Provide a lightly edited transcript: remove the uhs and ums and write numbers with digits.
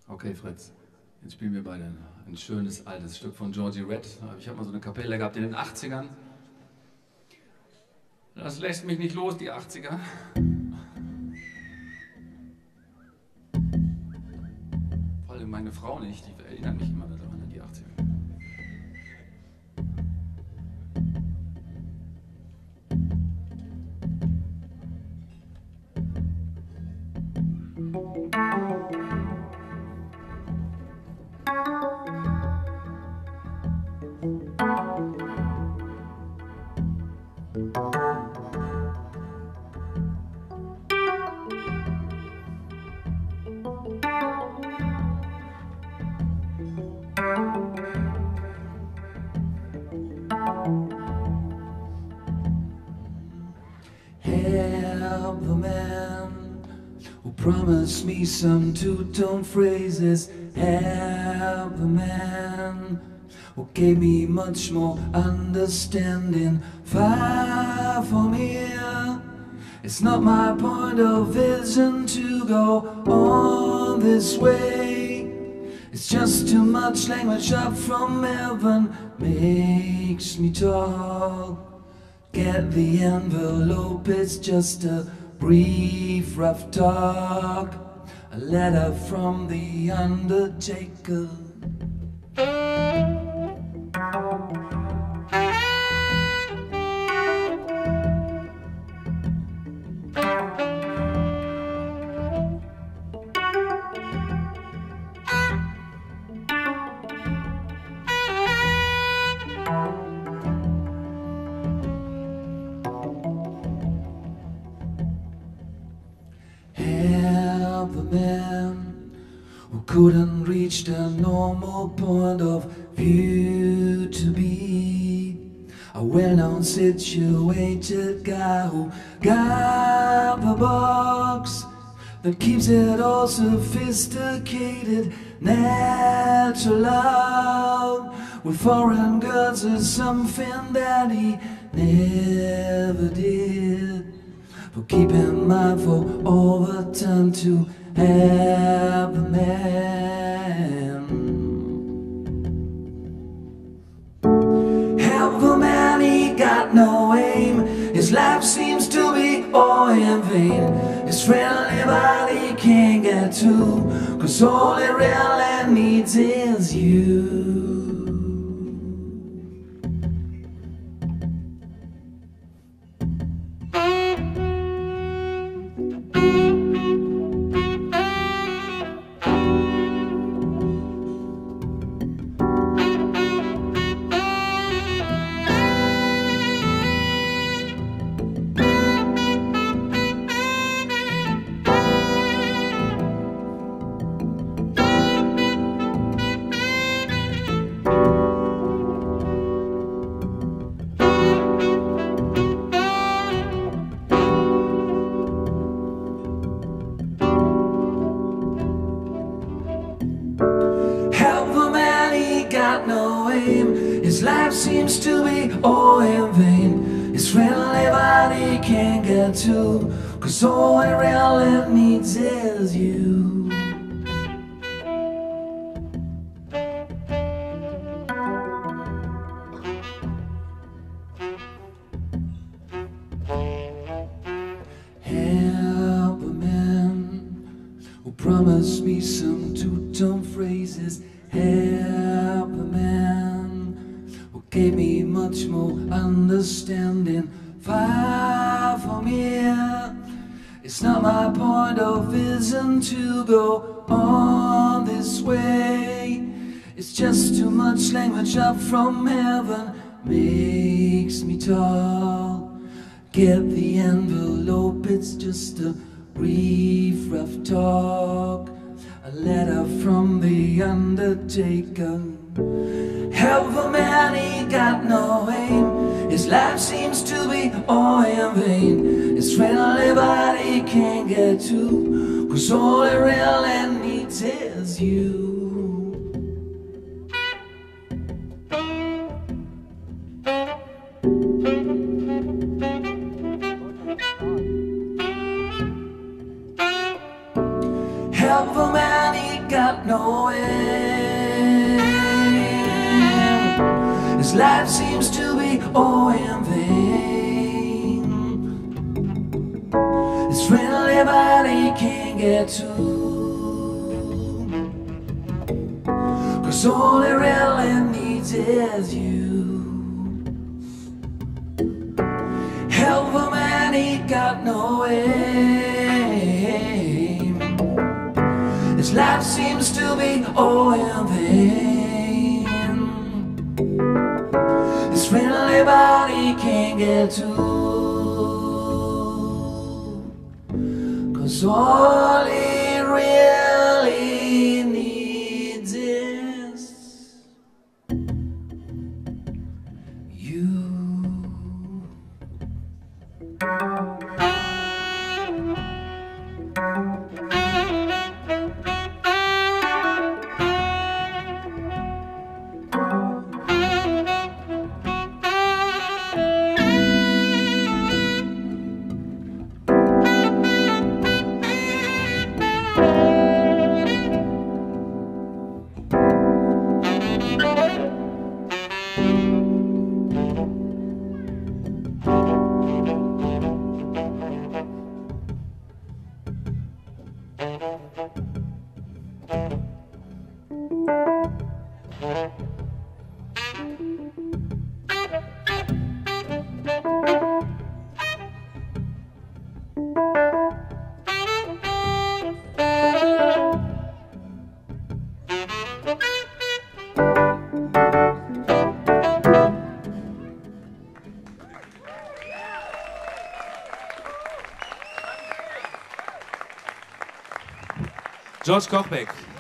Okay, Fritz, jetzt spielen wir beide ein schönes altes Stück von Georgie Red. Ich habe mal so eine Kapelle gehabt in den 80ern. Das lässt mich nicht los, die 80er. Vor allem meine Frau nicht, die erinnert mich immer daran an die 80er. Help the man who promised me some two-tone phrases. Help the man who gave me much more understanding. Far from here, it's not my point of vision to go on this way. It's just too much language up from heaven makes me talk. Get the envelope, it's just a brief rough talk. A letter from the undertaker. Help the man who couldn't reach the normal point of view to be a well-known situated guy who got the box that keeps it all sophisticated, natural love with foreign girls is something that he never did. For keep in mind for all the time to have the man. Have the man, he got no aim. His life seems to be all in vain. His friendly body can't get to, 'cause all he really needs is you. Got no aim. His life seems to be all in vain. His friendly body can't get to, 'cause all he really needs is you. Help a man who promised me some two-tone phrases. Help the man who gave me much more understanding. Far from here, it's not my point of vision to go on this way. It's just too much language up from heaven makes me talk. Get the envelope, it's just a brief rough talk. A letter from the undertaker. Help the man, he got no aim. His life seems to be all in vain. His friendly body can't get to, 'cause all he really needs is you. Help the man, he got no no end. His life seems to be all in vain. His friendly body can't get to, 'cause all he really needs is you. Help him and he got no aim. His life seems to be all in vain. His friendly body can't get to, 'cause all he really needs is you. George Kochbeck.